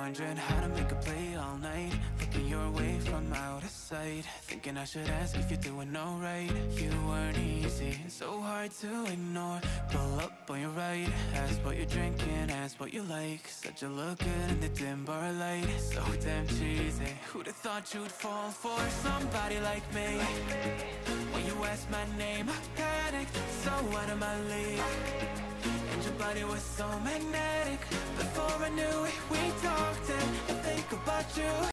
wondering how to make a play all night. Looking your way from out of sight, thinking I should ask if you're doing alright. You weren't easy, so hard to ignore. Pull up on your right, ask what you're drinking, ask what you like. Said you look good in the dim bar light, so damn cheesy. Who'd have thought you'd fall for somebody like me? When you asked my name, I panicked, so out of my league. And your body was so magnetic. Before I knew it, we talked, and I think about you.